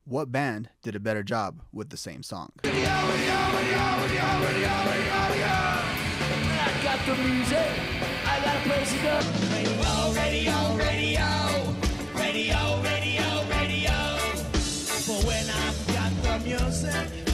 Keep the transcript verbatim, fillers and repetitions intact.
What band did a better job with the same song? I got the music, I got a place to go. Radio, radio, radio, radio, radio, radio. For when I've got the music.